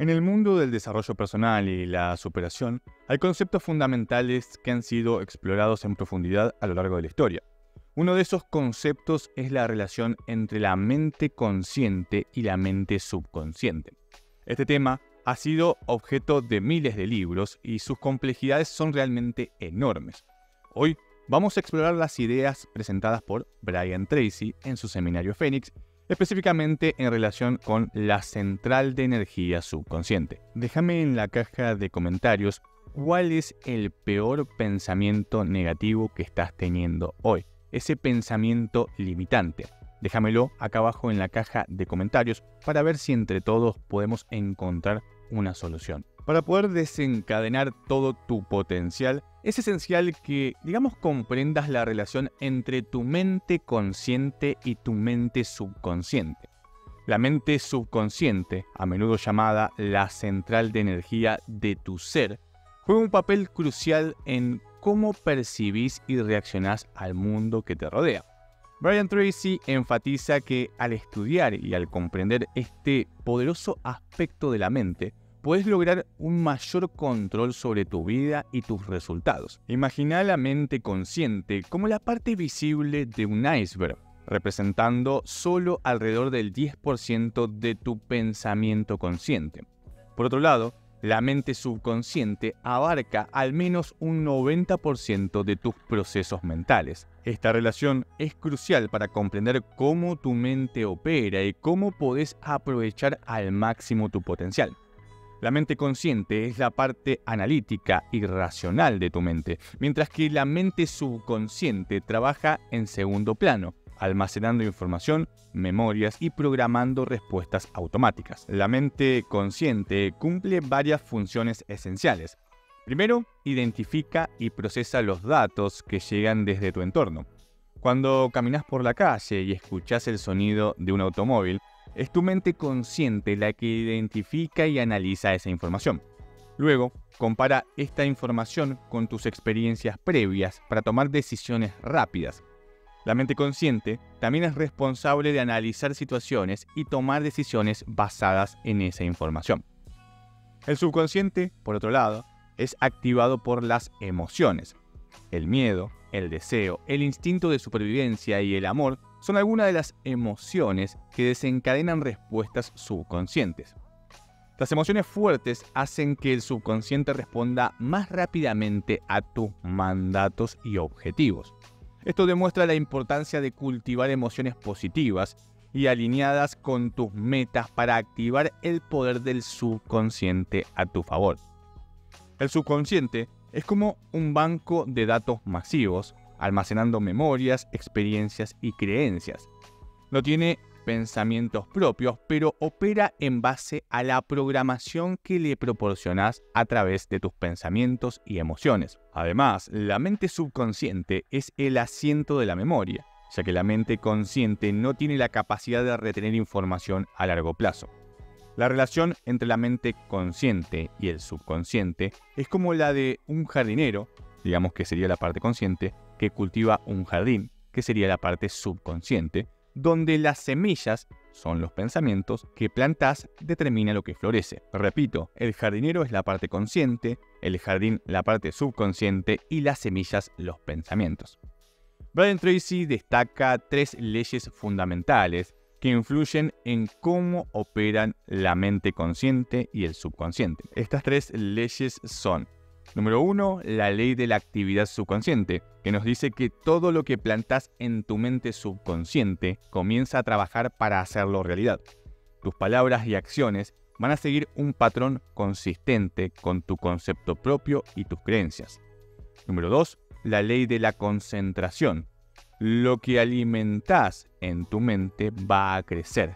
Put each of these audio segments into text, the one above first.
En el mundo del desarrollo personal y la superación, hay conceptos fundamentales que han sido explorados en profundidad a lo largo de la historia. Uno de esos conceptos es la relación entre la mente consciente y la mente subconsciente. Este tema ha sido objeto de miles de libros y sus complejidades son realmente enormes. Hoy vamos a explorar las ideas presentadas por Brian Tracy en su seminario Fénix, específicamente en relación con la central de energía subconsciente. Déjame en la caja de comentarios cuál es el peor pensamiento negativo que estás teniendo hoy, ese pensamiento limitante. Déjamelo acá abajo en la caja de comentarios para ver si entre todos podemos encontrar una solución. Para poder desencadenar todo tu potencial, es esencial que, comprendas la relación entre tu mente consciente y tu mente subconsciente. La mente subconsciente, a menudo llamada la central de energía de tu ser, juega un papel crucial en cómo percibís y reaccionás al mundo que te rodea. Brian Tracy enfatiza que al estudiar y al comprender este poderoso aspecto de la mente, puedes lograr un mayor control sobre tu vida y tus resultados. Imagina la mente consciente como la parte visible de un iceberg, representando solo alrededor del 10% de tu pensamiento consciente. Por otro lado, la mente subconsciente abarca al menos un 90% de tus procesos mentales. Esta relación es crucial para comprender cómo tu mente opera y cómo podés aprovechar al máximo tu potencial. La mente consciente es la parte analítica y racional de tu mente, mientras que la mente subconsciente trabaja en segundo plano, almacenando información, memorias y programando respuestas automáticas. La mente consciente cumple varias funciones esenciales. Primero, identifica y procesa los datos que llegan desde tu entorno. Cuando caminas por la calle y escuchas el sonido de un automóvil, es tu mente consciente la que identifica y analiza esa información. Luego, compara esta información con tus experiencias previas para tomar decisiones rápidas. La mente consciente también es responsable de analizar situaciones y tomar decisiones basadas en esa información. El subconsciente, por otro lado, es activado por las emociones. El miedo, el deseo, el instinto de supervivencia y el amor son algunas de las emociones que desencadenan respuestas subconscientes. Las emociones fuertes hacen que el subconsciente responda más rápidamente a tus mandatos y objetivos. Esto demuestra la importancia de cultivar emociones positivas y alineadas con tus metas para activar el poder del subconsciente a tu favor. El subconsciente es como un banco de datos masivos, almacenando memorias, experiencias y creencias. No tiene pensamientos propios, pero opera en base a la programación que le proporcionas a través de tus pensamientos y emociones. Además, la mente subconsciente es el asiento de la memoria, ya que la mente consciente no tiene la capacidad de retener información a largo plazo. La relación entre la mente consciente y el subconsciente es como la de un jardinero, digamos que sería la parte consciente, que cultiva un jardín, que sería la parte subconsciente, donde las semillas son los pensamientos que plantas determina lo que florece. Repito, el jardinero es la parte consciente, el jardín la parte subconsciente y las semillas los pensamientos. Brian Tracy destaca 3 leyes fundamentales que influyen en cómo operan la mente consciente y el subconsciente. Estas 3 leyes son: número 1, la ley de la actividad subconsciente, que nos dice que todo lo que plantas en tu mente subconsciente comienza a trabajar para hacerlo realidad. Tus palabras y acciones van a seguir un patrón consistente con tu concepto propio y tus creencias. Número 2, la ley de la concentración. Lo que alimentas en tu mente va a crecer.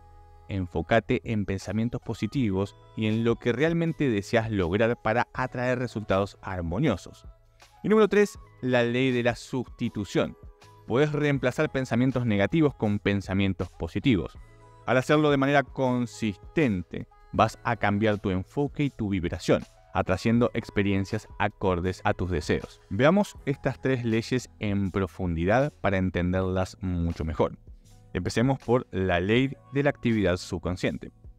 Enfócate en pensamientos positivos y en lo que realmente deseas lograr para atraer resultados armoniosos. Y número 3, la ley de la sustitución. Puedes reemplazar pensamientos negativos con pensamientos positivos. Al hacerlo de manera consistente, vas a cambiar tu enfoque y tu vibración, atrayendo experiencias acordes a tus deseos. Veamos estas 3 leyes en profundidad para entenderlas mucho mejor. Empecemos por la ley de la actividad subconsciente.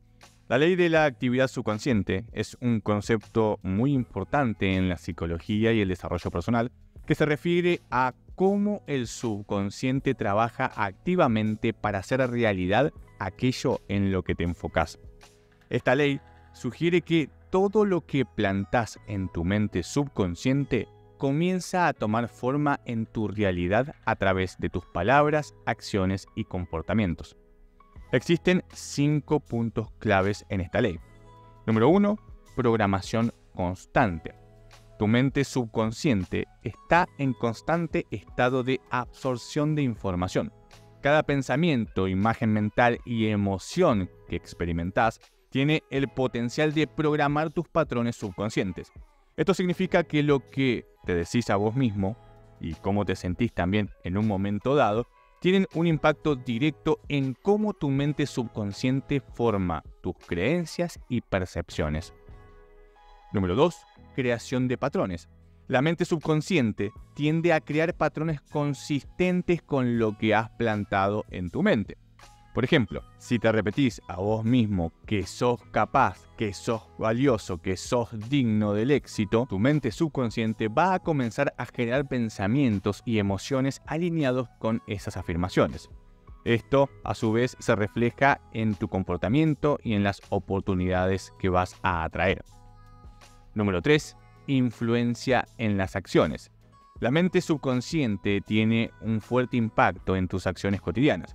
La ley de la actividad subconsciente es un concepto muy importante en la psicología y el desarrollo personal que se refiere a cómo el subconsciente trabaja activamente para hacer realidad aquello en lo que te enfocas. Esta ley sugiere que todo lo que plantás en tu mente subconsciente comienza a tomar forma en tu realidad a través de tus palabras, acciones y comportamientos. Existen 5 puntos claves en esta ley. Número 1. Programación constante. Tu mente subconsciente está en constante estado de absorción de información. Cada pensamiento, imagen mental y emoción que experimentás tiene el potencial de programar tus patrones subconscientes. Esto significa que lo que te decís a vos mismo y cómo te sentís también en un momento dado tienen un impacto directo en cómo tu mente subconsciente forma tus creencias y percepciones. Número 2. Creación de patrones. La mente subconsciente tiende a crear patrones consistentes con lo que has plantado en tu mente. Por ejemplo, si te repetís a vos mismo que sos capaz, que sos valioso, que sos digno del éxito, tu mente subconsciente va a comenzar a generar pensamientos y emociones alineados con esas afirmaciones. Esto, a su vez, se refleja en tu comportamiento y en las oportunidades que vas a atraer. Número 3. Influencia en las acciones. La mente subconsciente tiene un fuerte impacto en tus acciones cotidianas.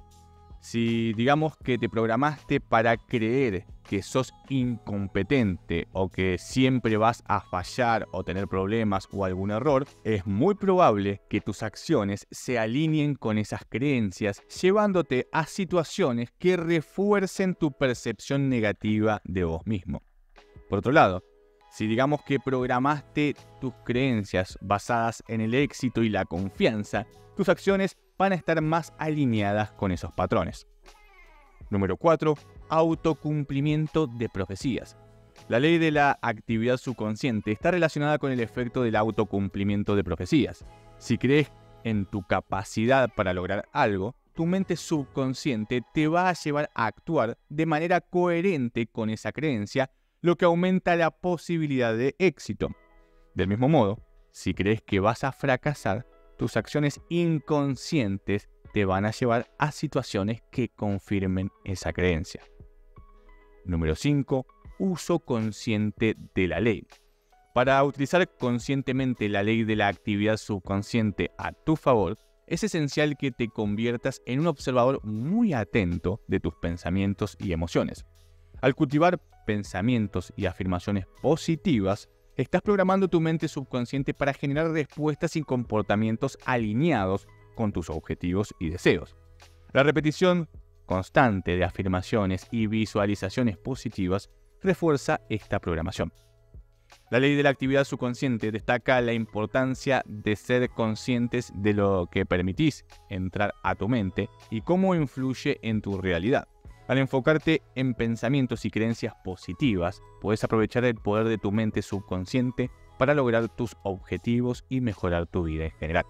Si digamos que te programaste para creer que sos incompetente o que siempre vas a fallar o tener problemas o algún error, es muy probable que tus acciones se alineen con esas creencias, llevándote a situaciones que refuercen tu percepción negativa de vos mismo. Por otro lado, si digamos que programaste tus creencias basadas en el éxito y la confianza, tus acciones van a estar más alineadas con esos patrones. Número 4. Autocumplimiento de profecías. La ley de la actividad subconsciente está relacionada con el efecto del autocumplimiento de profecías. Si crees en tu capacidad para lograr algo, tu mente subconsciente te va a llevar a actuar de manera coherente con esa creencia, lo que aumenta la posibilidad de éxito. Del mismo modo, si crees que vas a fracasar, tus acciones inconscientes te van a llevar a situaciones que confirmen esa creencia. Número 5. Uso consciente de la ley. Para utilizar conscientemente la ley de la actividad subconsciente a tu favor, es esencial que te conviertas en un observador muy atento de tus pensamientos y emociones. Al cultivar pensamientos y afirmaciones positivas, estás programando tu mente subconsciente para generar respuestas y comportamientos alineados con tus objetivos y deseos. La repetición constante de afirmaciones y visualizaciones positivas refuerza esta programación. La ley de la actividad subconsciente destaca la importancia de ser conscientes de lo que permitís entrar a tu mente y cómo influye en tu realidad. Al enfocarte en pensamientos y creencias positivas, puedes aprovechar el poder de tu mente subconsciente para lograr tus objetivos y mejorar tu vida en general.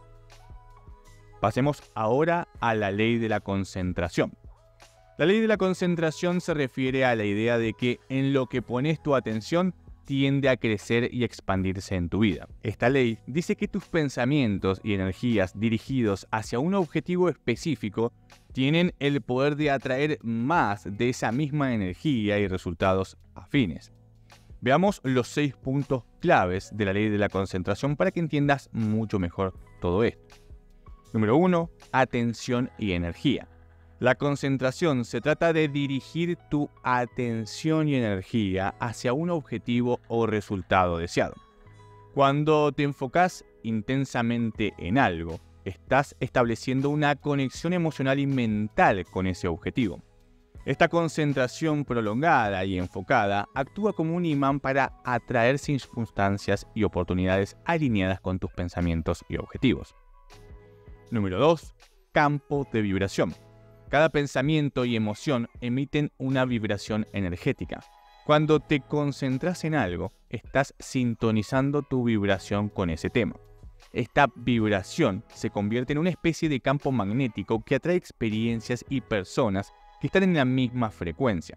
Pasemos ahora a la ley de la concentración. La ley de la concentración se refiere a la idea de que en lo que pones tu atención tiende a crecer y expandirse en tu vida. Esta ley dice que tus pensamientos y energías dirigidos hacia un objetivo específico tienen el poder de atraer más de esa misma energía y resultados afines. Veamos los 6 puntos claves de la ley de la concentración para que entiendas mucho mejor todo esto. Número 1. Atención y energía. La concentración se trata de dirigir tu atención y energía hacia un objetivo o resultado deseado. Cuando te enfocas intensamente en algo, estás estableciendo una conexión emocional y mental con ese objetivo. Esta concentración prolongada y enfocada actúa como un imán para atraer circunstancias y oportunidades alineadas con tus pensamientos y objetivos. Número 2. Campo de vibración. Cada pensamiento y emoción emiten una vibración energética. Cuando te concentras en algo, estás sintonizando tu vibración con ese tema. Esta vibración se convierte en una especie de campo magnético que atrae experiencias y personas que están en la misma frecuencia.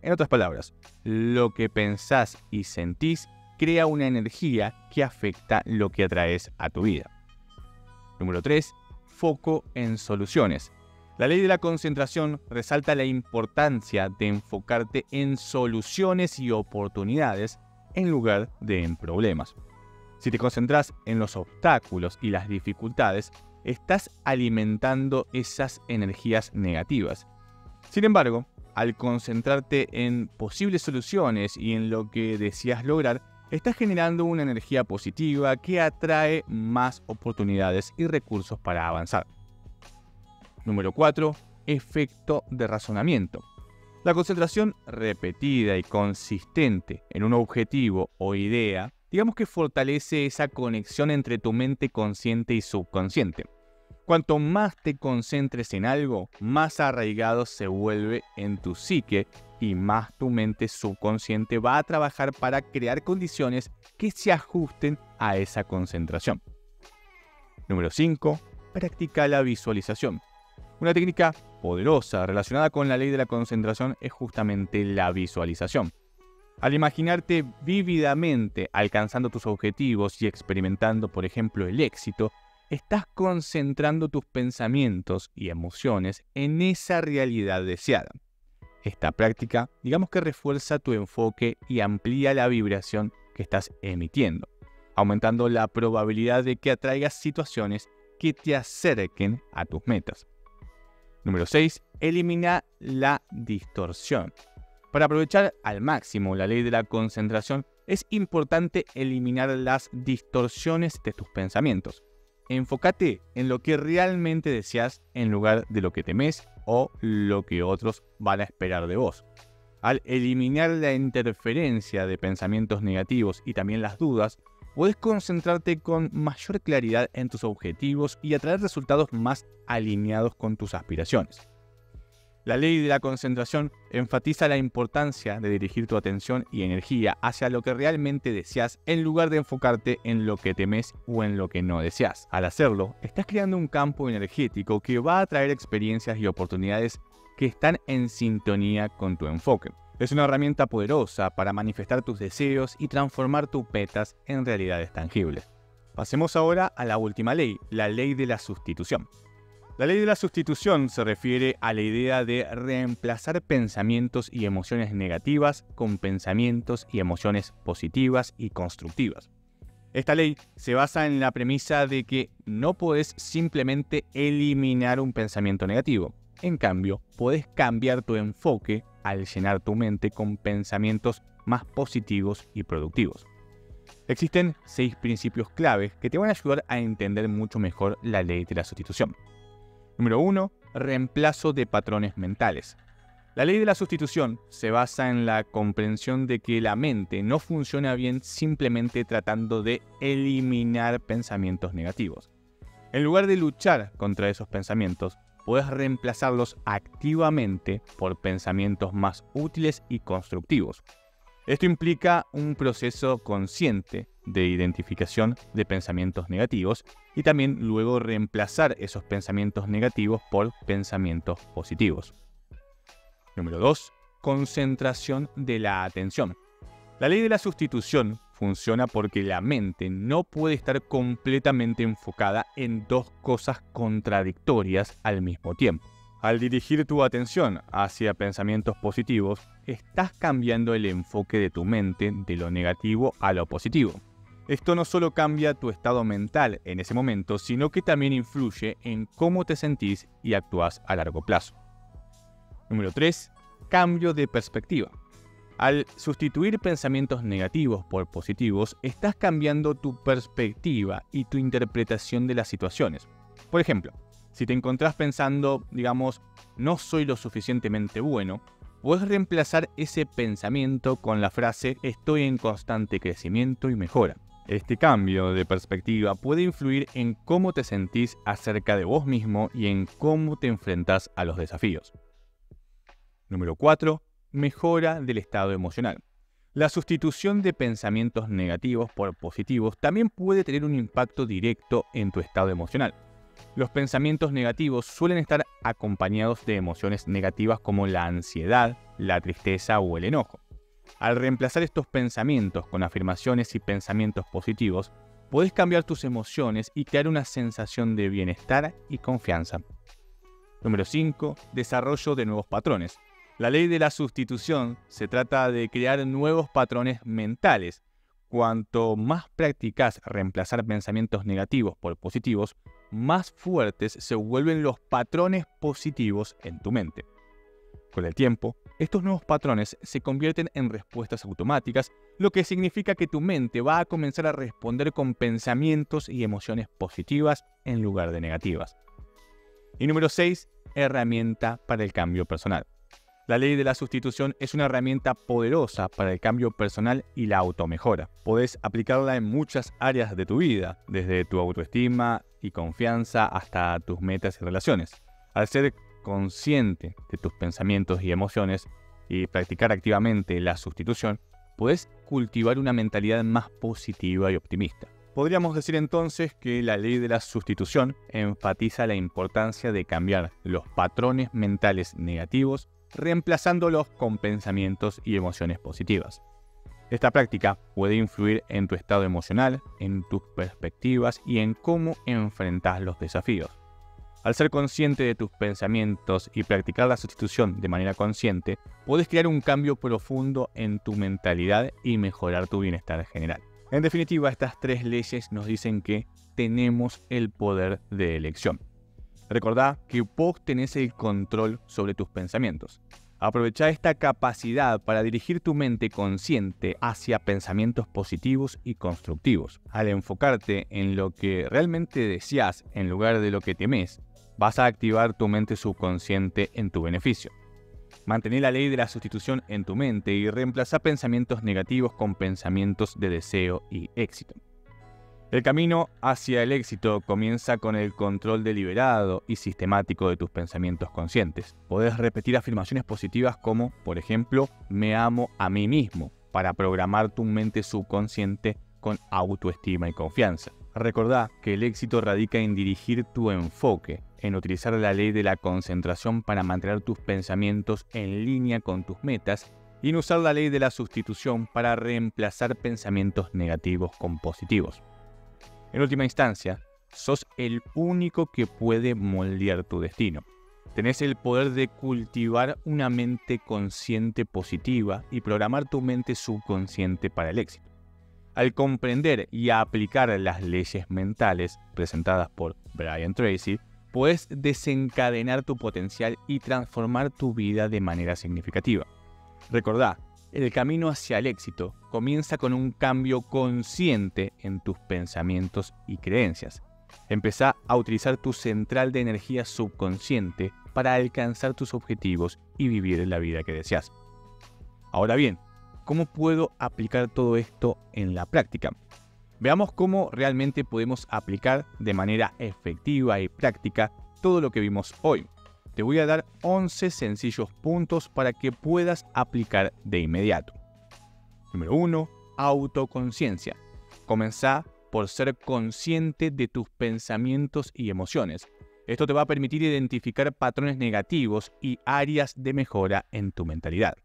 En otras palabras, lo que pensás y sentís crea una energía que afecta lo que atraes a tu vida. Número 3. Foco en soluciones. La ley de la concentración resalta la importancia de enfocarte en soluciones y oportunidades en lugar de en problemas. Si te concentras en los obstáculos y las dificultades, estás alimentando esas energías negativas. Sin embargo, al concentrarte en posibles soluciones y en lo que deseas lograr, estás generando una energía positiva que atrae más oportunidades y recursos para avanzar. Número 4. Efecto de razonamiento. La concentración repetida y consistente en un objetivo o idea, digamos que fortalece esa conexión entre tu mente consciente y subconsciente. Cuanto más te concentres en algo, más arraigado se vuelve en tu psique y más tu mente subconsciente va a trabajar para crear condiciones que se ajusten a esa concentración. Número 5. Practica la visualización. Una técnica poderosa relacionada con la ley de la concentración es justamente la visualización. Al imaginarte vívidamente alcanzando tus objetivos y experimentando, por ejemplo, el éxito, estás concentrando tus pensamientos y emociones en esa realidad deseada. Esta práctica, digamos que refuerza tu enfoque y amplía la vibración que estás emitiendo, aumentando la probabilidad de que atraigas situaciones que te acerquen a tus metas. Número 6. Elimina la distorsión. Para aprovechar al máximo la ley de la concentración, es importante eliminar las distorsiones de tus pensamientos. Enfócate en lo que realmente deseas en lugar de lo que temes o lo que otros van a esperar de vos. Al eliminar la interferencia de pensamientos negativos y también las dudas, puedes concentrarte con mayor claridad en tus objetivos y atraer resultados más alineados con tus aspiraciones. La ley de la concentración enfatiza la importancia de dirigir tu atención y energía hacia lo que realmente deseas en lugar de enfocarte en lo que temes o en lo que no deseas. Al hacerlo, estás creando un campo energético que va a traer experiencias y oportunidades que están en sintonía con tu enfoque. Es una herramienta poderosa para manifestar tus deseos y transformar tus metas en realidades tangibles. Pasemos ahora a la última ley, la ley de la sustitución. La ley de la sustitución se refiere a la idea de reemplazar pensamientos y emociones negativas con pensamientos y emociones positivas y constructivas. Esta ley se basa en la premisa de que no podés simplemente eliminar un pensamiento negativo. En cambio, podés cambiar tu enfoque al llenar tu mente con pensamientos más positivos y productivos. Existen 6 principios claves que te van a ayudar a entender mucho mejor la ley de la sustitución. Número 1. Reemplazo de patrones mentales. La ley de la sustitución se basa en la comprensión de que la mente no funciona bien simplemente tratando de eliminar pensamientos negativos. En lugar de luchar contra esos pensamientos, puedes reemplazarlos activamente por pensamientos más útiles y constructivos. Esto implica un proceso consciente de identificación de pensamientos negativos y también luego reemplazar esos pensamientos negativos por pensamientos positivos. Número 2. Concentración de la atención. La ley de la sustitución funciona porque la mente no puede estar completamente enfocada en 2 cosas contradictorias al mismo tiempo. Al dirigir tu atención hacia pensamientos positivos, estás cambiando el enfoque de tu mente de lo negativo a lo positivo. Esto no solo cambia tu estado mental en ese momento, sino que también influye en cómo te sentís y actúas a largo plazo. Número 3. Cambio de perspectiva. Al sustituir pensamientos negativos por positivos, estás cambiando tu perspectiva y tu interpretación de las situaciones. Por ejemplo, si te encontrás pensando, digamos, no soy lo suficientemente bueno, puedes reemplazar ese pensamiento con la frase estoy en constante crecimiento y mejora. Este cambio de perspectiva puede influir en cómo te sentís acerca de vos mismo y en cómo te enfrentás a los desafíos. Número 4. Mejora del estado emocional. La sustitución de pensamientos negativos por positivos también puede tener un impacto directo en tu estado emocional. Los pensamientos negativos suelen estar acompañados de emociones negativas como la ansiedad, la tristeza o el enojo. Al reemplazar estos pensamientos con afirmaciones y pensamientos positivos, puedes cambiar tus emociones y crear una sensación de bienestar y confianza. Número 5. Desarrollo de nuevos patrones. La ley de la sustitución se trata de crear nuevos patrones mentales. Cuanto más practicas reemplazar pensamientos negativos por positivos, más fuertes se vuelven los patrones positivos en tu mente. Con el tiempo, estos nuevos patrones se convierten en respuestas automáticas, lo que significa que tu mente va a comenzar a responder con pensamientos y emociones positivas en lugar de negativas. Y número 6, herramienta para el cambio personal. La ley de la sustitución es una herramienta poderosa para el cambio personal y la automejora. Podés aplicarla en muchas áreas de tu vida, desde tu autoestima y confianza hasta tus metas y relaciones. Al ser consciente de tus pensamientos y emociones y practicar activamente la sustitución, podés cultivar una mentalidad más positiva y optimista. Podríamos decir entonces que la ley de la sustitución enfatiza la importancia de cambiar los patrones mentales negativos reemplazándolos con pensamientos y emociones positivas. Esta práctica puede influir en tu estado emocional, en tus perspectivas y en cómo enfrentas los desafíos. Al ser consciente de tus pensamientos y practicar la sustitución de manera consciente, puedes crear un cambio profundo en tu mentalidad y mejorar tu bienestar general. En definitiva, estas 3 leyes nos dicen que tenemos el poder de elección. Recordá que vos tenés el control sobre tus pensamientos. Aprovechá esta capacidad para dirigir tu mente consciente hacia pensamientos positivos y constructivos. Al enfocarte en lo que realmente deseas en lugar de lo que temes, vas a activar tu mente subconsciente en tu beneficio. Mantén la ley de la sustitución en tu mente y reemplazá pensamientos negativos con pensamientos de deseo y éxito. El camino hacia el éxito comienza con el control deliberado y sistemático de tus pensamientos conscientes. Podés repetir afirmaciones positivas como, por ejemplo, me amo a mí mismo, para programar tu mente subconsciente con autoestima y confianza. Recordá que el éxito radica en dirigir tu enfoque, en utilizar la ley de la concentración para mantener tus pensamientos en línea con tus metas y en usar la ley de la sustitución para reemplazar pensamientos negativos con positivos. En última instancia, sos el único que puede moldear tu destino. Tenés el poder de cultivar una mente consciente positiva y programar tu mente subconsciente para el éxito. Al comprender y aplicar las leyes mentales presentadas por Brian Tracy, puedes desencadenar tu potencial y transformar tu vida de manera significativa. Recordá, el camino hacia el éxito comienza con un cambio consciente en tus pensamientos y creencias. Empezá a utilizar tu central de energía subconsciente para alcanzar tus objetivos y vivir la vida que deseas. Ahora bien, ¿cómo puedo aplicar todo esto en la práctica? Veamos cómo realmente podemos aplicar de manera efectiva y práctica todo lo que vimos hoy. Te voy a dar 11 sencillos puntos para que puedas aplicar de inmediato. Número 1. Autoconciencia. Comenzá por ser consciente de tus pensamientos y emociones. Esto te va a permitir identificar patrones negativos y áreas de mejora en tu mentalidad.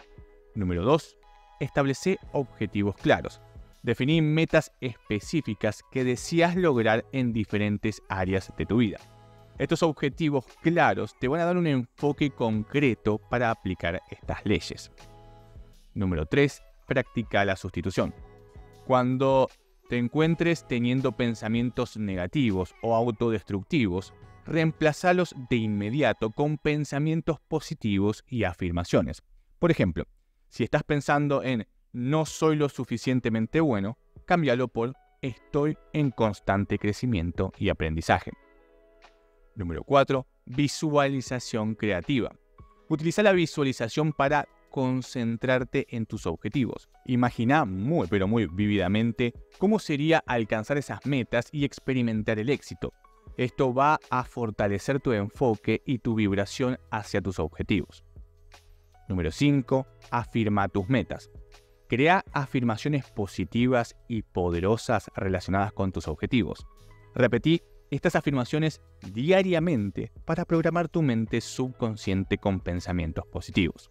Número 2. Establece objetivos claros. Definí metas específicas que deseas lograr en diferentes áreas de tu vida. Estos objetivos claros te van a dar un enfoque concreto para aplicar estas leyes. Número 3. Practica la sustitución. Cuando te encuentres teniendo pensamientos negativos o autodestructivos, reemplazalos de inmediato con pensamientos positivos y afirmaciones. Por ejemplo, si estás pensando en no soy lo suficientemente bueno, cámbialo por estoy en constante crecimiento y aprendizaje. Número 4. Visualización creativa. Utiliza la visualización para concentrarte en tus objetivos. Imagina muy vívidamente cómo sería alcanzar esas metas y experimentar el éxito. Esto va a fortalecer tu enfoque y tu vibración hacia tus objetivos. Número 5. Afirma tus metas. Crea afirmaciones positivas y poderosas relacionadas con tus objetivos. Repetí estas afirmaciones diariamente para programar tu mente subconsciente con pensamientos positivos.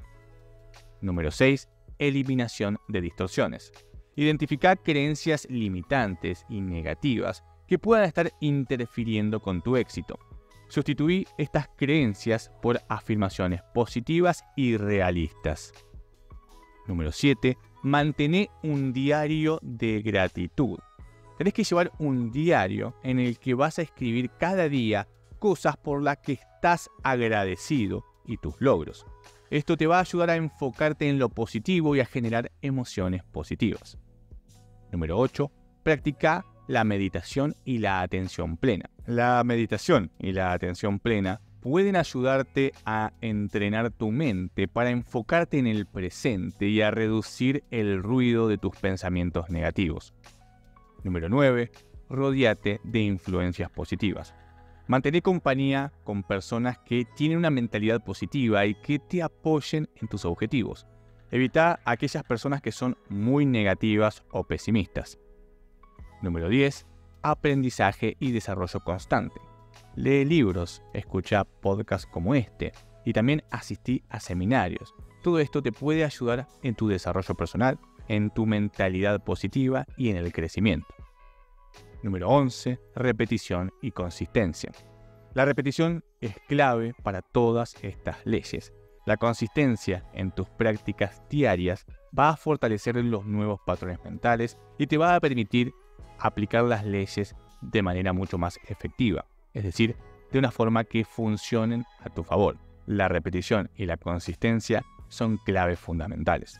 Número 6. Eliminación de distorsiones. Identifica creencias limitantes y negativas que puedan estar interfiriendo con tu éxito. Sustituí estas creencias por afirmaciones positivas y realistas. Número 7. Mantén un diario de gratitud. Tenés que llevar un diario en el que vas a escribir cada día cosas por las que estás agradecido y tus logros. Esto te va a ayudar a enfocarte en lo positivo y a generar emociones positivas. Número 8. Practica la meditación y la atención plena. La meditación y la atención plena pueden ayudarte a entrenar tu mente para enfocarte en el presente y a reducir el ruido de tus pensamientos negativos. Número 9. Rodéate de influencias positivas. Mantén compañía con personas que tienen una mentalidad positiva y que te apoyen en tus objetivos. Evita a aquellas personas que son muy negativas o pesimistas. Número 10. Aprendizaje y desarrollo constante. Lee libros, escucha podcasts como este y también asistí a seminarios. Todo esto te puede ayudar en tu desarrollo personal, en tu mentalidad positiva y en el crecimiento. Número 11. Repetición y consistencia. La repetición es clave para todas estas leyes. La consistencia en tus prácticas diarias va a fortalecer los nuevos patrones mentales y te va a permitir aplicar las leyes de manera mucho más efectiva, es decir, de una forma que funcionen a tu favor. La repetición y la consistencia son claves fundamentales.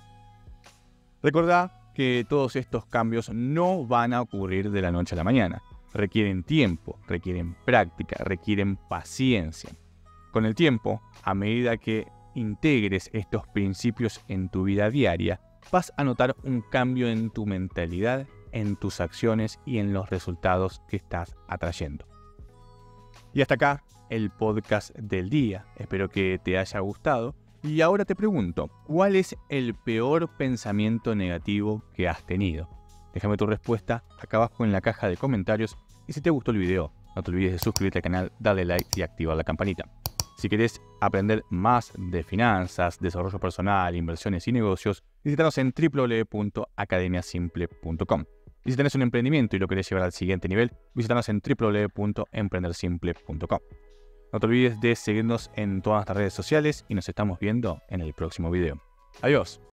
Recordá que todos estos cambios no van a ocurrir de la noche a la mañana. Requieren tiempo, requieren práctica, requieren paciencia. Con el tiempo, a medida que integres estos principios en tu vida diaria, vas a notar un cambio en tu mentalidad, en tus acciones y en los resultados que estás atrayendo. Y hasta acá el podcast del día. Espero que te haya gustado. Y ahora te pregunto, ¿cuál es el peor pensamiento negativo que has tenido? Déjame tu respuesta acá abajo en la caja de comentarios. Y si te gustó el video, no te olvides de suscribirte al canal, darle like y activar la campanita. Si querés aprender más de finanzas, desarrollo personal, inversiones y negocios, visítanos en www.academiasimple.com. Y si tenés un emprendimiento y lo querés llevar al siguiente nivel, visítanos en www.emprendersimple.com. No te olvides de seguirnos en todas nuestras redes sociales y nos estamos viendo en el próximo video. Adiós.